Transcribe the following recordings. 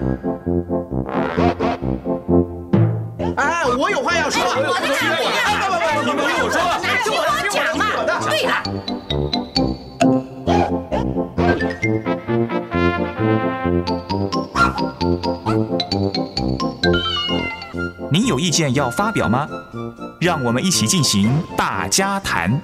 哎，我有话要说。 我的听我的， 你们听我说， 拿着我讲嘛。对了。 您有意见要发表吗？让我们一起进行大家谈。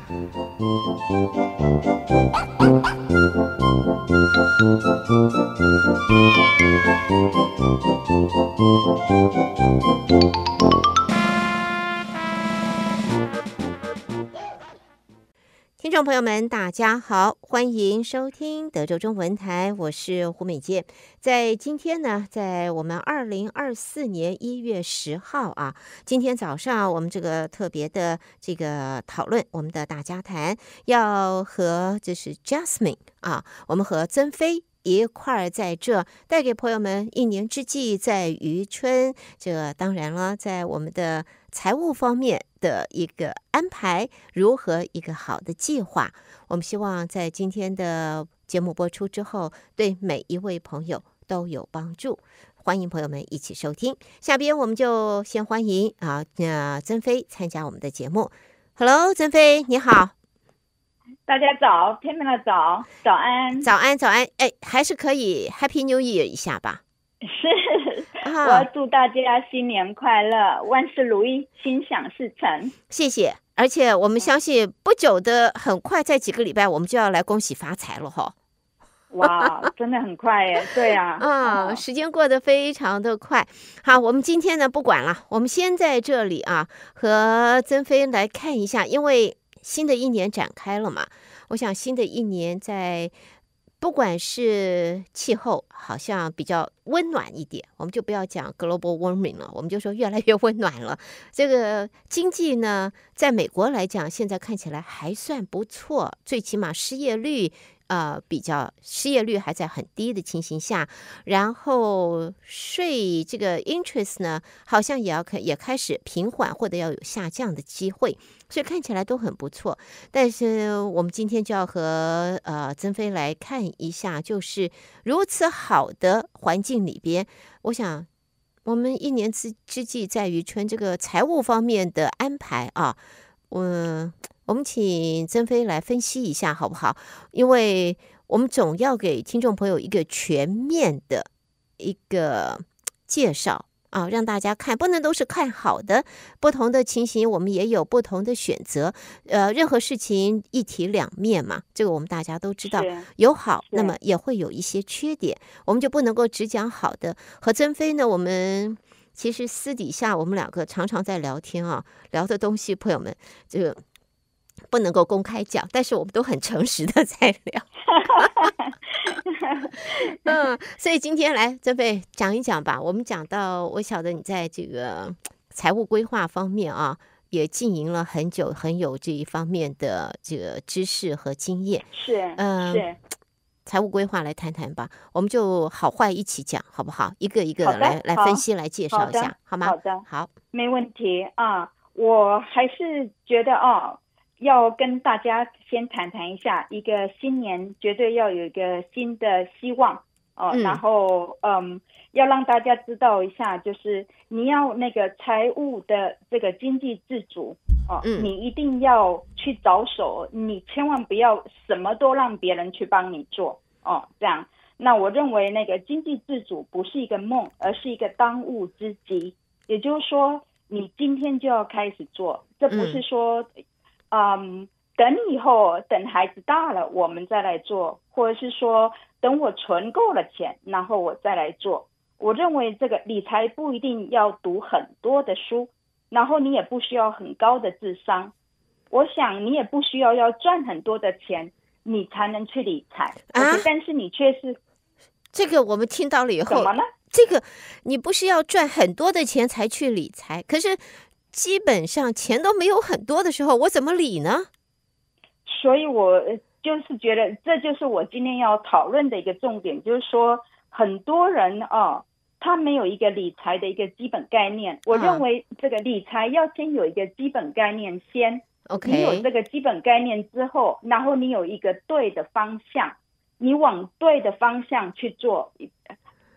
听众朋友们，大家好，欢迎收听德州中文台，我是胡美健。在今天呢，在我们2024年1月10号啊，今天早上我们这个特别的这个讨论，我们的大家谈要和这是 Jasmine 啊，我们和曾飞一块儿在这带给朋友们一年之计在于春。这当然了，在我们的财务方面的一个安排，如何一个好的计划，我们希望在今天的节目播出之后，对每一位朋友都有帮助。欢迎朋友们一起收听。下边我们就先欢迎曾飞参加我们的节目。Hello， 曾飞，你好。 大家早，天明的早，早安， 早安，早安。哎，还是可以 Happy New Year 一下吧。 是，我要祝大家新年快乐，万事如意，心想事成。 谢谢。而且我们相信不久的，很快在几个礼拜我们就要来恭喜发财了哈。 哇，真的很快耶！对啊， 时间过得非常的快。好，我们今天呢不管了，我们先在这里啊和曾飞来看一下，因为新的一年展开了嘛，我想新的一年在不管是气候好像比较温暖一点，我们就不要讲 global warming 了，我们就说越来越温暖了。这个经济呢，在美国来讲，现在看起来还算不错，最起码失业率还在很低的情形下，然后税这个 interest 呢，好像也开始平缓或者要有下降的机会，所以看起来都很不错。但是我们今天就要和曾飞来看一下，就是如此好的环境里边，我想我们一年之计在于春，这个财务方面的安排啊，我们请曾飞来分析一下好不好？因为我们总要给听众朋友一个全面的一个介绍啊，让大家看，不能都是看好的，不同的情形我们也有不同的选择。任何事情一体两面嘛，这个我们大家都知道，有好，那么也会有一些缺点，我们就不能够只讲好的。和曾飞呢，我们其实私底下我们两个常常在聊天啊，聊的东西，朋友们这个不能够公开讲，但是我们都很诚实的在聊。所以今天来曾飞讲一讲吧。我们讲到，我晓得你在这个财务规划方面啊，也经营了很久，很有这一方面的这个知识和经验。 是， 财务规划来谈谈吧，我们就好坏一起讲，好不好？一个一个来分析，来介绍一下，好吗？ 好的， 好， 没问题啊。我还是觉得要跟大家先谈一下，一个新年绝对要有一个新的希望然后要让大家知道一下，就是你要那个财务的这个经济自主你一定要去着手，你千万不要什么都让别人去帮你做这样。那我认为那个经济自主不是一个梦，而是一个当务之急。也就是说，你今天就要开始做，这不是说等以后等孩子大了我们再来做，或者是说等我存够了钱然后我再来做。我认为这个理财不一定要读很多的书，然后你也不需要很高的智商，我想你也不需要赚很多的钱你才能去理财但是你却是这个我们听到了以后， 怎么呢？ 这个你不是要赚很多的钱才去理财，可是基本上钱都没有很多的时候，我怎么理呢？ 所以我就是觉得这就是我今天要讨论的一个重点，就是说很多人他没有一个理财的一个基本概念。我认为这个理财要先有一个基本概念先 ，OK， 你有这个基本概念之后，然后你有一个对的方向，你往对的方向去做。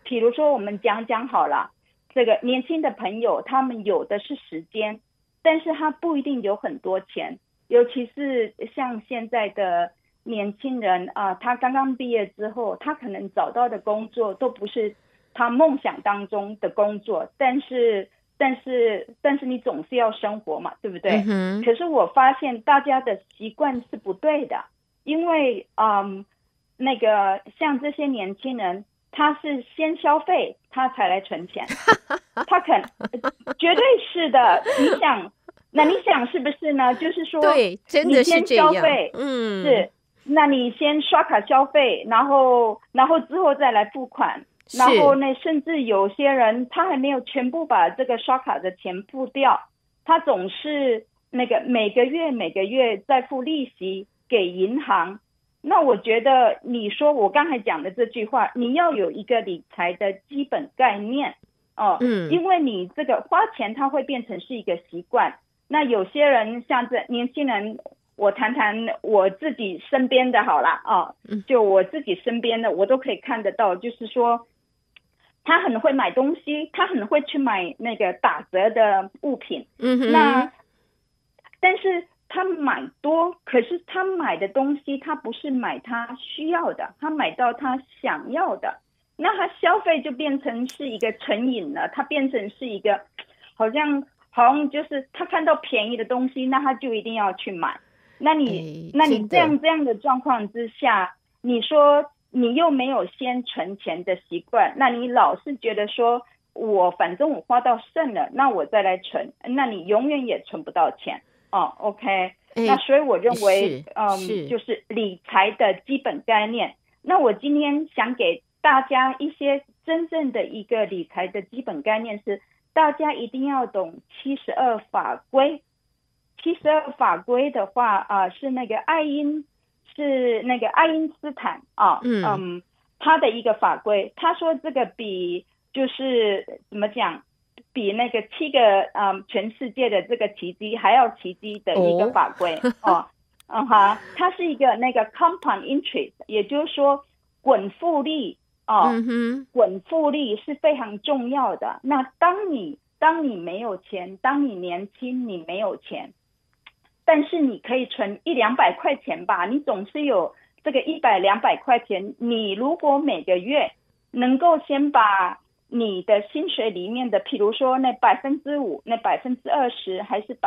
比如说我们讲好了，这个年轻的朋友他们有的是时间，但是他不一定有很多钱，尤其是像现在的年轻人啊，他刚刚毕业之后，他可能找到的工作都不是他梦想当中的工作，但是你总是要生活嘛，对不对？可是我发现大家的习惯是不对的，因为那个像这些年轻人，他是先消费他才来存钱，他绝对是的。你想是不是呢？就是说， 对，真的是这样。 你先消费，是，那你先刷卡消费，然后之后再来付款。然后呢，甚至有些人他还没有全部把这个刷卡的钱付掉，他总是那个每个月再付利息给银行。那我觉得你说我刚才讲的这句话，你要有一个理财的基本概念因为你这个花钱它会变成是一个习惯。那有些人像这年轻人，我谈谈我自己身边的好了就我自己身边的我都可以看得到，就是说他很会买东西，他很会去买那个打折的物品。那但是他买多，可是他买的东西他不是买他需要的，他买到他想要的，那他消费就变成是一个成瘾了，他变成是一个好像就是他看到便宜的东西，那他就一定要去买。那你这样的状况之下，你说你又没有先存钱的习惯，那你老是觉得说反正我花到剩了，那我再来存，那你永远也存不到钱OK。那所以我认为就是理财的基本概念。那我今天想给大家一些真正的一个理财的基本概念是，大家一定要懂72法规。72法规的话是那个爱因斯坦他的一个法规。他说这个就是怎么讲，比那个7个全世界的这个奇迹还要奇迹的一个法规它是一个那个 compound interest， 也就是说滚复利滚复利是非常重要的。那当你没有钱，当你年轻你没有钱，但是你可以存100-200块钱吧，你总是有这个100-200块钱。你如果每个月能够先把你的薪水里面的，譬如说那5%、那20%，还是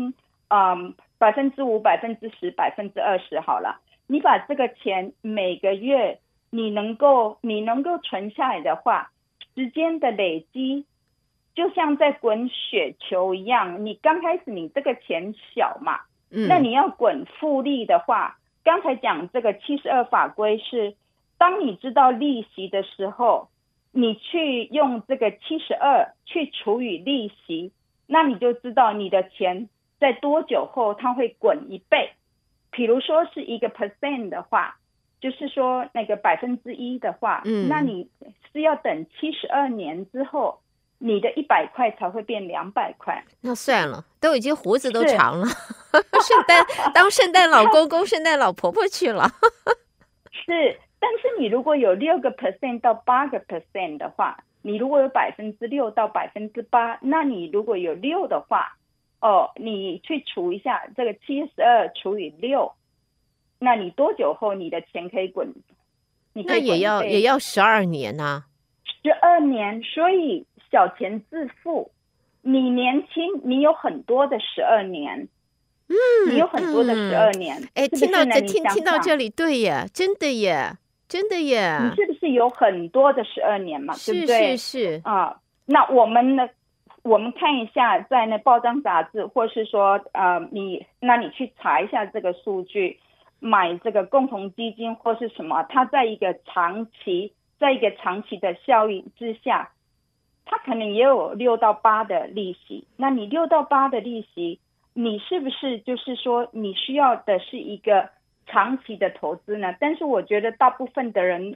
5%、10%、20%好了，你把这个钱每个月你能够存下来的话，时间的累积就像在滚雪球一样。你刚开始你这个钱小嘛，那你要滚复利的话，刚才讲这个72法规是，当你知道利息的时候，你去用这个72去除以利息，那你就知道你的钱在多久后它会滚1倍。比如说是1% 的话，就是说那个1%的话，那你是要等72年之后，你的100块才会变200块。 那算了，都已经胡子都长了，当圣诞老公公、圣诞老婆婆去了。 是，但是你如果有6% 到8% 的话，你如果有6%到8%，那你如果有6的话，你去除一下这个72除以6，那你多久后你的钱可以滚？ 那也要12年啊。 12年，所以小钱自负。你年轻，你有很多的12年。你有很多的12年。 听到这里，对耶，真的耶。 你是不是有很多的12年嘛？对不对？ 是那我们看一下，在那报章杂志，或是说你去查一下这个数据，买这个共同基金或是什么，它在一个长期的效益之下，它可能也有6到8的利息。那你6到8的利息，你是不是就是说你需要的是一个长期的投资呢？但是我觉得大部分的人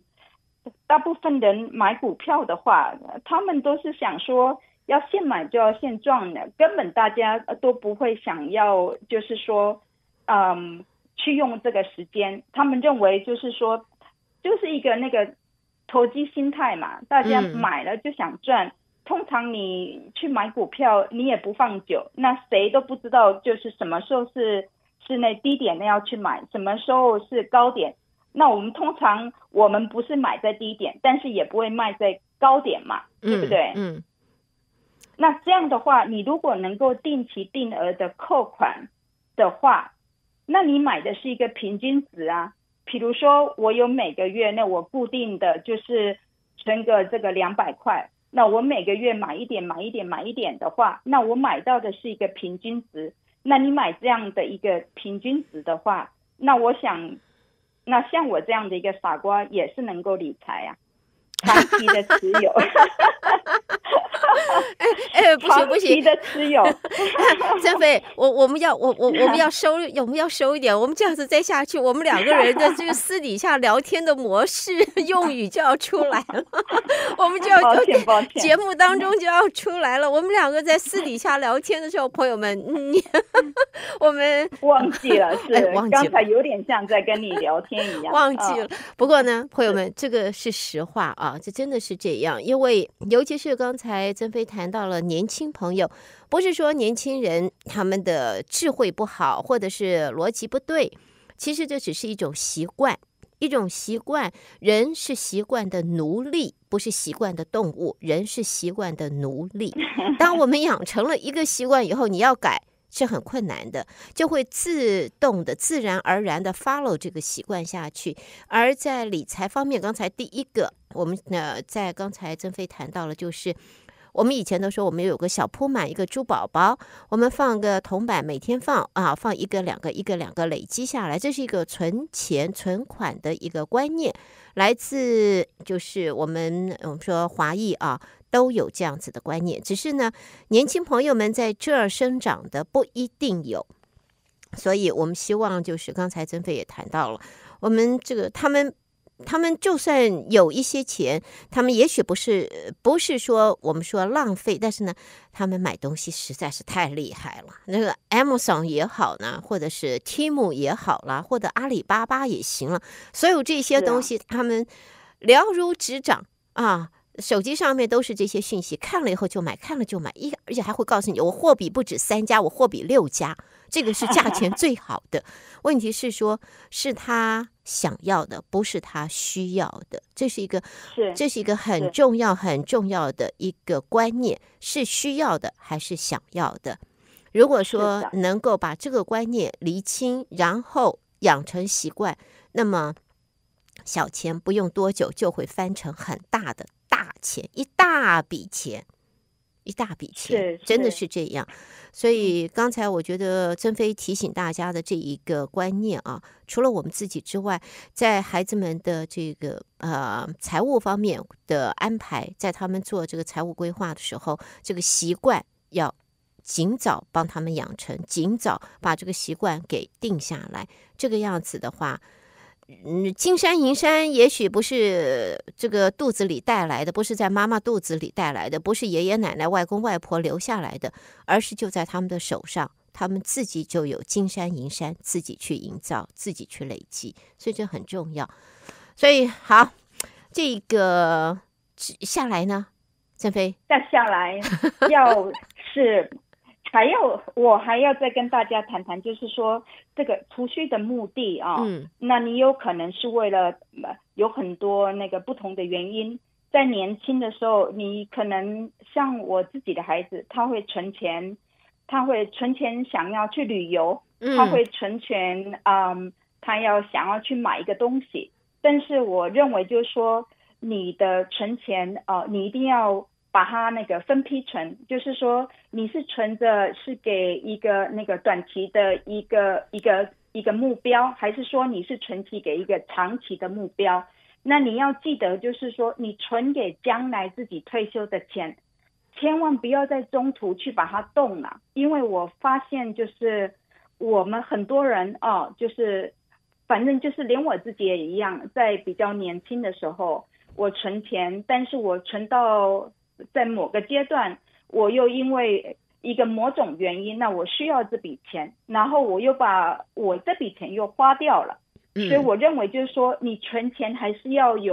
买股票的话，他们都是想说要现买就要现赚的，根本大家都不会想要就是说去用这个时间。他们认为就是说就是一个那个投机心态嘛，大家买了就想赚。通常你去买股票，你也不放久，那谁都不知道就是什么时候是那低点那要去买，什么时候是高点。那我们通常不是买在低点，但是也不会卖在高点嘛，对不对？那这样的话，你如果能够定期定额的扣款的话，那你买的是一个平均值啊。比如说我有每个月，那我固定的就是存个这个200块，那我每个月买一点的话，那我买到的是一个平均值。那你买这样的一个平均值的话，那我想，那像我这样的一个傻瓜也是能够理财啊，长期的持有。 不行不行，长期的持有。 曾菲，我们要收一点，我们这样子再下去，我们2个人的这个私底下聊天的模式用语就要出来了，我们就要抱歉节目当中就要出来了。我们2个在私底下聊天的时候，朋友们，我们忘记了， 忘记了， 刚才有点像在跟你聊天一样， 忘记了。不过呢，朋友们，这个是实话啊，这真的是这样，因为尤其是刚才曾菲谈到了年轻朋友，不是说年轻人他们的智慧不好，或者是逻辑不对，其实这只是一种习惯，人是习惯的奴隶，不是习惯的动物，人是习惯的奴隶。当我们养成了一个习惯以后，你要改是很困难的，就会自动的、自然而然的 follow 这个习惯下去。而在理财方面，刚才第一个，我们在刚才曾菲谈到了，就是我们以前都说我们有个小铺满一个珠宝宝，我们放个铜板，每天放放一个两个累积下来，这是一个存钱存款的一个观念，来自就是我们说华裔都有这样子的观念，只是呢年轻朋友们在这儿生长的不一定有，所以我们希望就是刚才曾菲也谈到了，我们这个他们就算有一些钱，他们也许不是说我们说浪费，但是呢，他们买东西实在是太厉害了。那个 Amazon 也好呢，或者是 Temu 也好啦，或者阿里巴巴也行了，所有这些东西他们了如指掌啊。手机上面都是这些讯息，看了以后就买，而且还会告诉你，我货比不止3家，我货比6家，这个是价钱最好的。问题是说，是他想要的，不是他需要的，这是一个很重要的一个观念，是需要的还是想要的？如果说能够把这个观念厘清，然后养成习惯，那么小钱不用多久就会翻成很大的大钱，一大笔钱，真的是这样。所以刚才我觉得曾菲提醒大家的这一个观念除了我们自己之外，在孩子们的这个财务方面的安排，在他们做这个财务规划的时候，这个习惯要尽早帮他们养成，尽早把这个习惯给定下来。这个样子的话，金山银山也许不是这个肚子里带来的，不是在妈妈肚子里带来的，不是爷爷奶奶外公外婆留下来的，而是就在他们的手上，他们自己就有金山银山，自己去营造，自己去累积，所以这很重要。所以好，这个下来呢，曾菲下来我还要再跟大家谈谈，就是说这个储蓄的目的那你有可能是为了有很多那个不同的原因。在年轻的时候，你可能像我自己的孩子，他会存钱想要去旅游，他会存钱他想要去买一个东西。但是我认为就是说，你的存钱你一定要把它那个分批存，就是说你是存着是给一个那个短期的一个目标，还是说你是存起给一个长期的目标？那你要记得就是说，你存给将来自己退休的钱，千万不要在中途去把它动了。因为我发现就是我们很多人就是反正就是连我自己也一样，在比较年轻的时候我存钱，但是我存到在某个阶段，我又因为一个某种原因，那我需要这笔钱，然后我又把我这笔钱又花掉了。所以我认为就是说，你存钱还是要有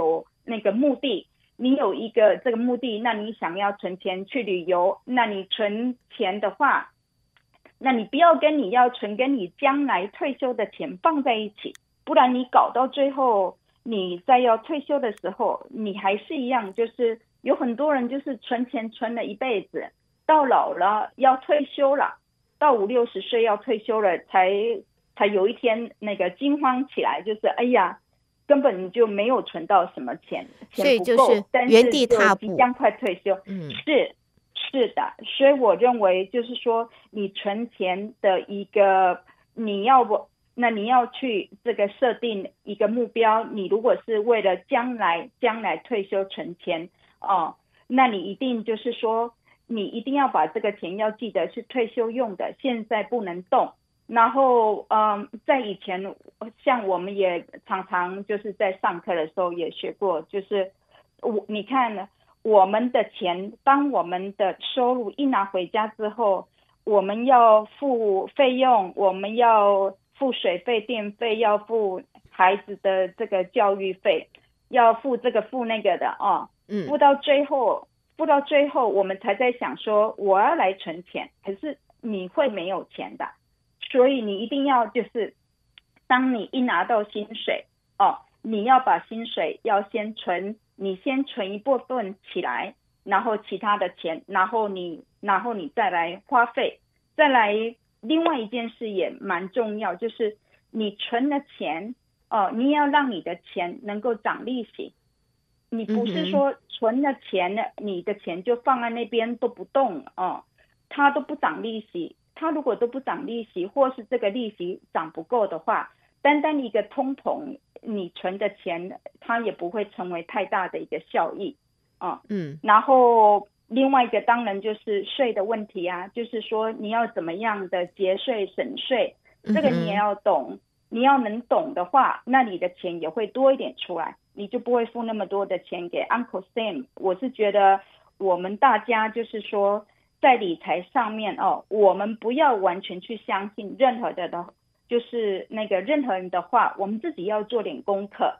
那个目的，你有一个这个目的，那你想要存钱去旅游，那你存钱的话，那你不要跟你要存跟你将来退休的钱放在一起，不然你搞到最后，你在要退休的时候，你还是一样，就是有很多人就是存钱存了一辈子，到老了要退休了，到50、60岁要退休了，才有一天那个惊慌起来，就是哎呀，根本就没有存到什么钱， 所以钱不够， 就是原地踏步， 即将快退休。是的，所以我认为就是说，你存钱的一个，你要去这个设定一个目标，你如果是为了将来退休存钱那你一定就是说，你一定要把这个钱要记得是退休用的，现在不能动。然后在以前像我们也常常就是在上课的时候也学过，就是你看我们的钱，当我们的收入一拿回家之后，我们要付费用，我们要付水费电费，要付孩子的这个教育费，要付这个付那个的付到最后我们才在想说我要来存钱，可是你会没有钱的。所以你一定要就是当你一拿到薪水你要把薪水要先存，你先存一部分起来，然后其他的钱然后你再来花费。再来另外一件事也蛮重要，就是你存的钱你要让你的钱能够涨利息。你不是说存了钱你的钱就放在那边都不动它都不涨利息。它如果都不涨利息，或是这个利息涨不够的话，单单一个通膨，你存的钱它也不会成为太大的一个效益然后另外一个当然就是税的问题啊，就是说你要怎么样的节税省税，这个你也要懂。你要能懂的话，那你的钱也会多一点出来，你就不会付那么多的钱给 Uncle Sam。 我是觉得我们大家就是说在理财上面我们不要完全去相信任何的就是那个任何人的话，我们自己要做点功课，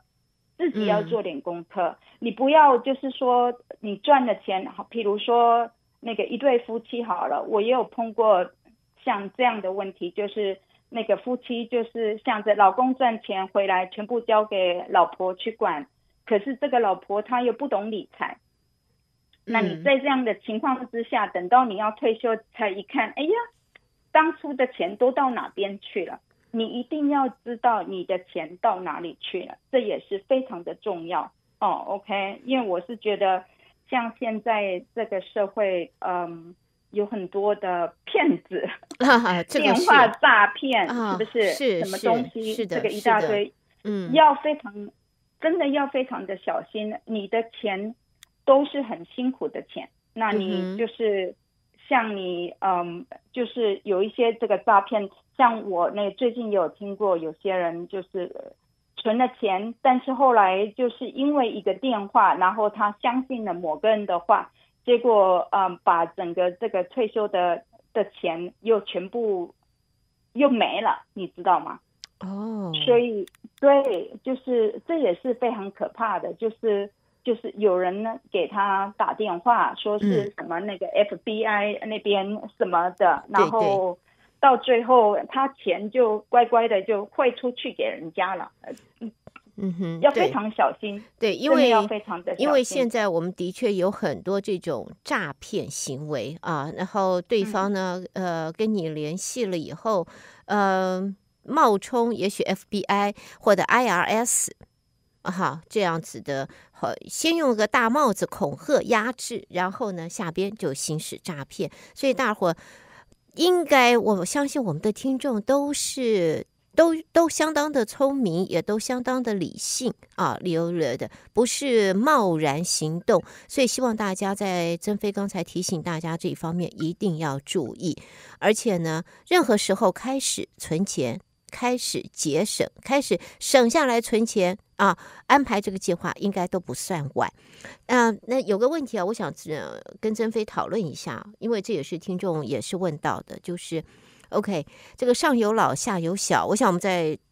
你不要就是说你赚了钱，譬如说那个一对夫妻好了，我也有碰过像这样的问题，就是那个夫妻就是想着老公赚钱回来全部交给老婆去管，可是这个老婆她又不懂理财。那你在这样的情况之下，等到你要退休才一看，哎呀，当初的钱都到哪边去了？你一定要知道你的钱到哪里去了，这也是非常的重要OK， 因为我是觉得像现在这个社会有很多的骗子电话诈骗是不是什么东西是的， 这个一大堆真的要非常的小心。你的钱都是很辛苦的钱，那你就是像你就是有一些这个诈骗，像我最近有听过有些人就是存了钱，但是后来就是因为一个电话，然后他相信了某个人的话，结果把整个这个退休的钱又全部又没了，你知道吗？所以对，就是这也是非常可怕的，就是有人呢给他打电话说是什么那个 FBI 那边什么的，然后到最后他钱就乖乖的就汇出去给人家了。要非常小心。 对，因为要非常的小心， 因为现在我们的确有很多这种诈骗行为然后对方呢跟你联系了以后冒充也许 FBI 或者 IRS这样子的，先用个大帽子恐吓压制，然后呢下边就行使诈骗。所以大伙应该，我相信我们的听众都相当的聪明，也都相当的理性流的，不是贸然行动。所以希望大家在曾飞刚才提醒大家这一方面一定要注意，而且呢任何时候开始存钱，开始节省，开始省下来存钱安排这个计划应该都不算晚。那有个问题我想跟曾飞讨论一下，因为这也是听众也是问到的，就是 OK， 这个上有老下有小，我想我们在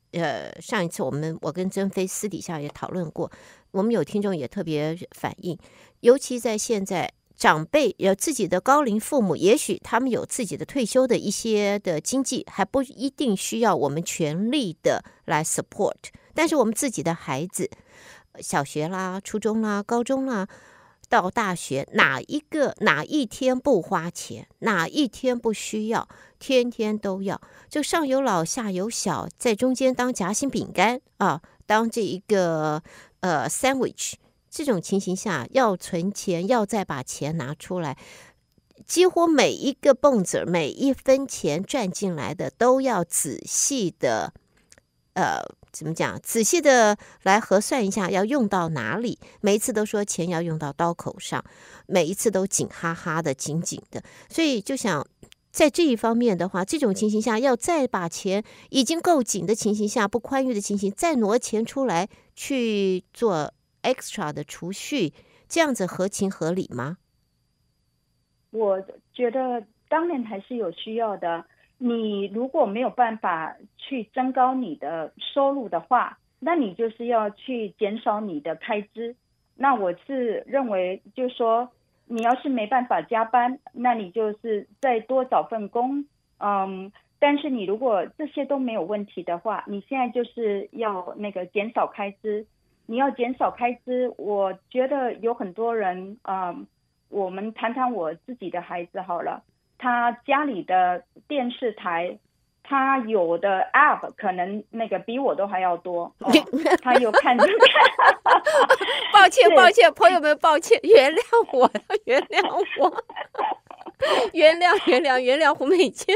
上一次我跟珍菲私底下也讨论过，我们有听众也特别反映，尤其在现在长辈有自己的高龄父母，也许他们有自己的退休的一些的经济，还不一定需要我们全力的来 support， 但是我们自己的孩子，小学啦、初中啦、高中啦，到大学，哪一天不花钱，哪一天不需要，天天都要，就上有老下有小，在中间当夹心饼干啊，当这一个sandwich， 这种情形下要存钱，要再把钱拿出来，几乎每一个蹦子每一分钱赚进来的都要仔细的怎么讲？仔细的来核算一下要用到哪里。每一次都说钱要用到刀口上，每一次都紧哈哈的、紧紧的。所以就想在这一方面的话，这种情形下要再把钱已经够紧的情形下，不宽裕的情形，再挪钱出来去做 extra 的储蓄，这样子合情合理吗？ 我觉得当然还是有需要的。你如果没有办法去增高你的收入的话，那你就是要去减少你的开支。那我是认为就是说，你要是没办法加班，那你就是再多找份工，但是你如果这些都没有问题的话，你现在就是要那个减少开支。你要减少开支，我觉得有很多人，我们谈谈我自己的孩子好了。他家里的电视台，他有的 app 可能那个比我都还要多，他有看抱歉，朋友们，抱歉，原谅我，原谅胡美娟。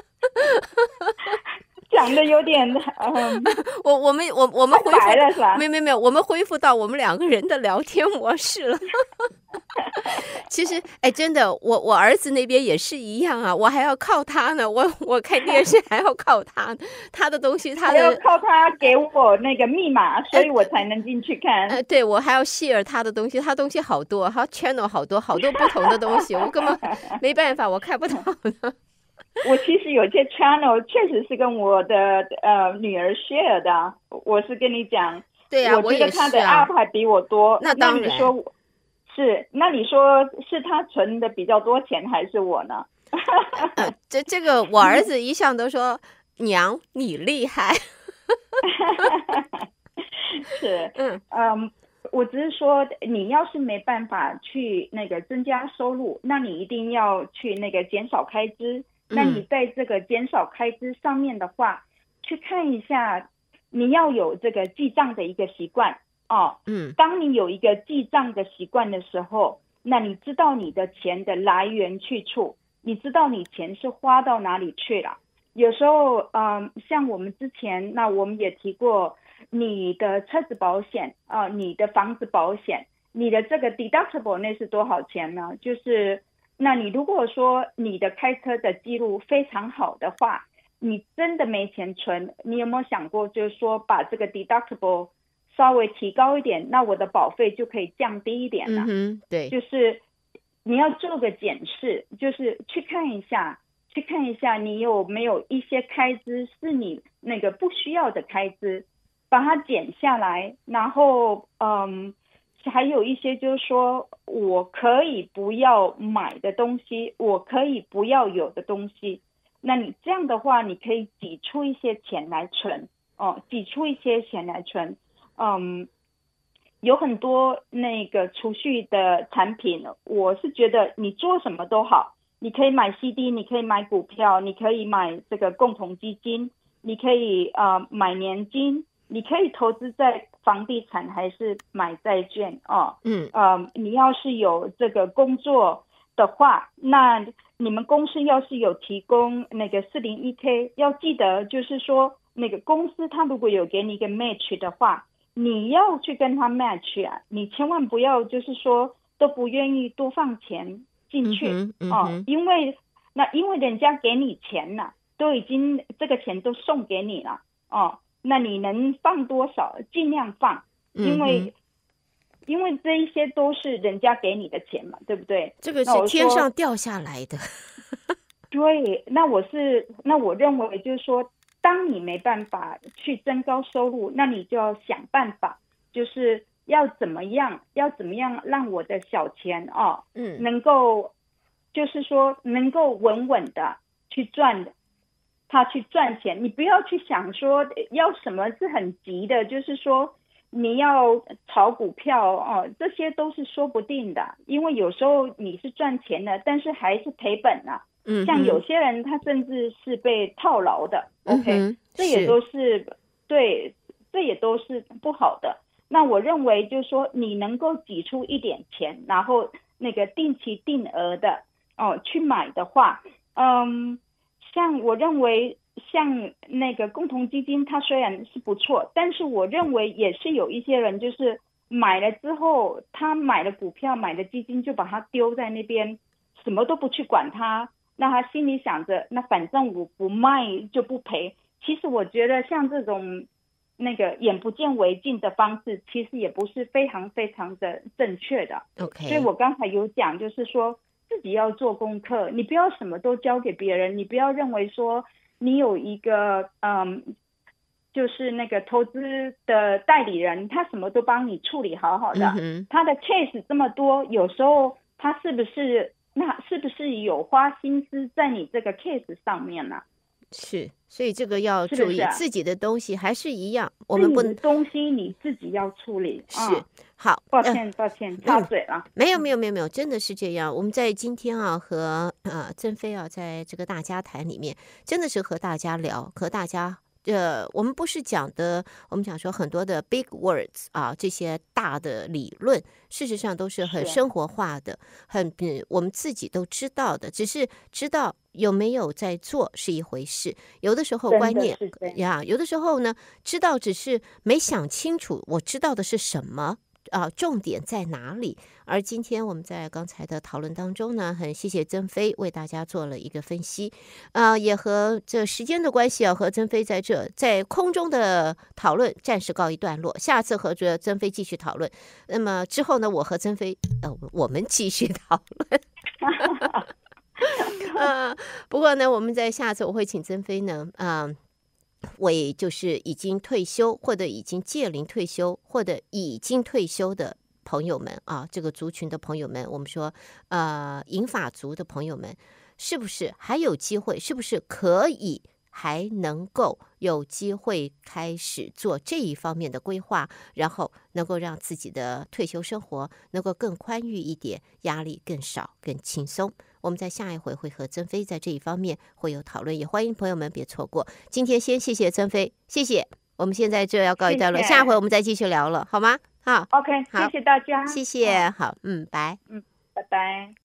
讲的有点我们恢复了是吧？ 没有，我们恢复到我们两个人的聊天模式了。其实真的，我儿子那边也是一样啊，我还要靠他呢，我看电视还要靠他，他的东西他要靠他给我那个密码，所以我才能进去看。 对，我还要 share 他的东西，他东西好多，他 channel 好多不同的东西，我根本没办法，我看不到呢。 我其实有些 channel 确实是跟我的女儿 share 的，我是跟你讲， 对啊， 我觉得他的 app 还比我多。 那当然， 那你说是他存的比较多钱还是我呢？ 这个我儿子一向都说娘你厉害。 是，我只是说，你要是没办法去那个增加收入，那你一定要去那个减少开支。那你在这个减少开支上面的话，去看一下，你要有这个记账的一个习惯哦。当你有一个记账的习惯的时候，那你知道你的钱的来源去处，你知道你钱是花到哪里去了。有时候，像我们之前，那我们也提过，你的车子保险你的房子保险，你的这个 deductible 那是多少钱呢？就是那你如果说你的开车的记录非常好的话，你真的没钱存，你有没有想过就是说把这个 deductible 稍微提高一点，那我的保费就可以降低一点了。 对， 就是你要做个检视，就是去看一下你有没有一些开支是你那个不需要的开支，把它减下来，然后还有一些就是说我可以不要买的东西，我可以不要有的东西，那你这样的话你可以挤出一些钱来存有很多那个储蓄的产品，我是觉得你做什么都好，你可以买 CD， 你可以买股票，你可以买这个共同基金，你可以买年金，你可以投资在房地产还是买债券你要是有这个工作的话，那你们公司要是有提供那个 401k， 要记得就是说那个公司他如果有给你一个 match 的话，你要去跟他 match 啊，你千万不要就是说都不愿意多放钱进去因为人家给你钱了，都已经这个钱都送给你了那你能放多少尽量放，因为这一些都是人家给你的钱嘛，对不对？ 这个是天上掉下来的。 对，那我认为就是说， 当你没办法去增高收入，那你就要想办法，就是要怎么样让我的小钱能够，就是说能够稳稳的去赚钱。你不要去想说要什么是很急的，就是说你要炒股票这些都是说不定的，因为有时候你是赚钱的，但是还是赔本啊。像有些人他甚至是被套牢的，OK，这也都是对，这也都是不好的。那我认为就是说你能够挤出一点钱，然后那个定期定额的去买的话，像我认为像那个共同基金它虽然是不错，但是我认为也是有一些人就是买了之后，他买了股票买了基金就把它丢在那边，什么都不去管它，那他心里想着那反正我不卖就不赔。其实我觉得像这种那个眼不见为净的方式，其实也不是非常非常的正确的。所以我刚才有讲，就是说自己要做功课，你不要什么都交给别人，你不要认为说你有一个就是那个投资的代理人，他什么都帮你处理好好的，他的 case 这么多，有时候他是不是有花心思在你这个 case 上面呢？ 是，所以这个要注意，自己的东西还是一样，我们不能东西你自己要处理。 是，好， 抱歉，插嘴了。 没有，真的是这样。我们在今天和曾飞在这个大家谈里面，真的是和大家聊，和大家。我们不是讲的，我们讲说很多的 big words 这些大的理论，事实上都是很生活化的，我们自己都知道的，只是知道有没有在做是一回事。有的时候观念呀，有的时候呢，知道只是没想清楚，我知道的是什么。重点在哪里？而今天我们在刚才的讨论当中呢，很谢谢曾飞为大家做了一个分析，也和这时间的关系和曾飞在空中的讨论暂时告一段落，下次和着曾飞继续讨论。那么之后呢，我和曾飞我们继续讨论。不过呢，我们在下次我会请曾飞呢，为就是已经退休或者已经届龄退休或者已经退休的朋友们这个族群的朋友们，我们说银发族的朋友们，是不是还有机会？是不是可以还能够有机会开始做这一方面的规划，然后能够让自己的退休生活能够更宽裕一点，压力更少，更轻松？我们在下一回会和曾飞在这一方面会有讨论，也欢迎朋友们别错过。今天先谢谢曾飞，谢谢。我们现在就要告一段落，下回我们再继续聊了，好吗？好 ，OK， 谢谢大家， 谢谢，好，拜， 拜拜。